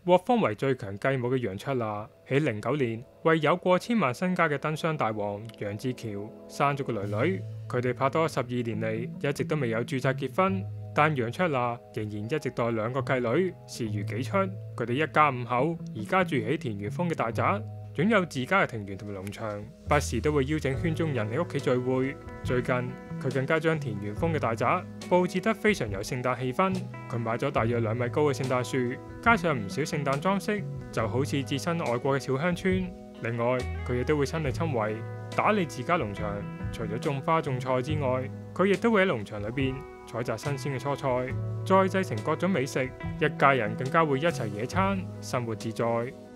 獲封為最強繼母嘅楊卓娜，喺09年為有過千萬身家嘅燈箱大王楊志橋生咗個女女。佢哋拍拖12年嚟，一直都未有註冊結婚，但楊卓娜仍然一直待兩個繼女視如己出。佢哋一家5口而家住喺田園風嘅大宅，擁有自家嘅庭園同埋農場，不時都會邀請圈中人喺屋企聚會。最近佢更加將田園風嘅大宅佈置得非常有聖誕氣氛。佢買咗大約2米高嘅聖誕樹，加上唔少聖誕裝飾，就好似置身外國嘅小鄉村。另外，佢亦都會親力親為打理自家農場，除咗種花種菜之外，佢亦都會喺農場裏邊採摘新鮮嘅蔬菜，再製成各種美食。一家人更加會一齊野餐，生活自在。